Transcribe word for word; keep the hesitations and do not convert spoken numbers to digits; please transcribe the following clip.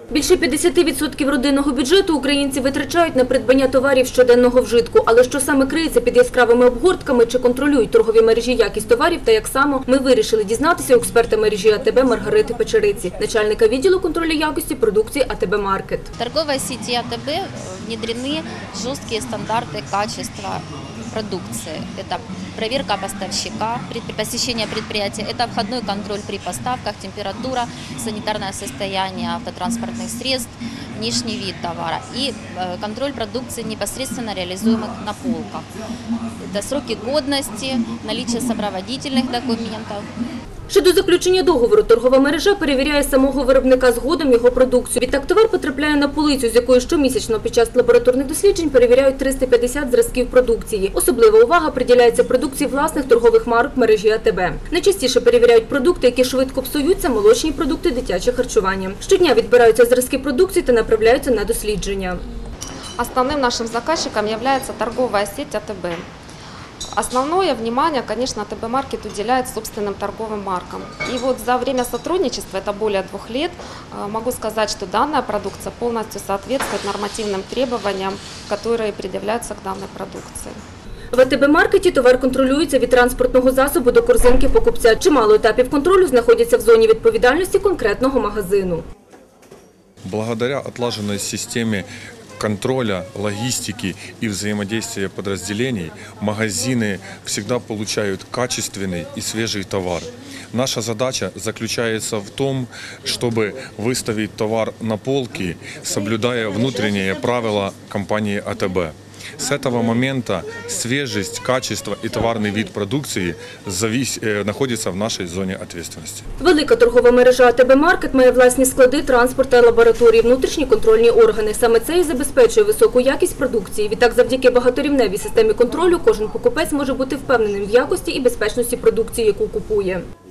Більше п'ятдесят відсотків родинного бюджету українці витрачають на придбання товарів щоденного вжитку. Але що саме криється під яскравими обгортками, чи контролюють торгові мережі якість товарів та як само, ми вирішили дізнатися у експерта мережі АТБ Маргарити Печериці, начальника відділу контролю якості продукції АТБ Маркет. В торговой сети АТБ внедрены жесткие стандарты качества продукции. Это проверка поставщика, посещение предприятия, это входной контроль при поставках, температура, санитарное состояние автотранспортных средств, внешний вид товара и контроль продукции, непосредственно реализуемых на полках. Это сроки годности, наличие сопроводительных документов. Щодо заключення договору, торгова мережа перевіряє самого виробника згодом його продукцію. Відтак товар потрапляє на полицю, з якою щомісячно під час лабораторних досліджень перевіряють триста п'ятдесят зразків продукції. Особлива увага приділяється продукції власних торгових марок мережі АТБ. Найчастіше перевіряють продукти, які швидко псуються, молочні продукти, дитяче харчування. Щодня відбираються зразки продукції та направляються на дослідження. Основним нашим заказчиком є торгова сеть АТБ. Основное внимание, конечно, АТБ Маркет уделяет собственным торговым маркам. И вот за время сотрудничества, это более двух лет, могу сказать, что данная продукция полностью соответствует нормативным требованиям, которые предъявляются к данной продукции. В АТБ Маркеті товар контролюється від транспортного засобу до корзинки покупця. Чимало етапів контролю знаходяться в зоні відповідальності конкретного магазину. Благодаря отлаженной системе контроля, логистики и взаимодействия подразделений магазины всегда получают качественный и свежий товар. Наша задача заключается в том, чтобы выставить товар на полки, соблюдая внутренние правила компании АТБ. С этого момента свежесть, качество и товарный вид продукции завис... находится в нашей зоне ответственности. Велика торгова мережа АТБ Маркет має власні склади, транспорт та лабораторії, внутрішні контрольні органи. Саме це і забезпечує високу якість продукції. Відтак, завдяки багаторівневій системі контролю, кожен покупець може бути впевненим в якості і безпечності продукції, яку купує.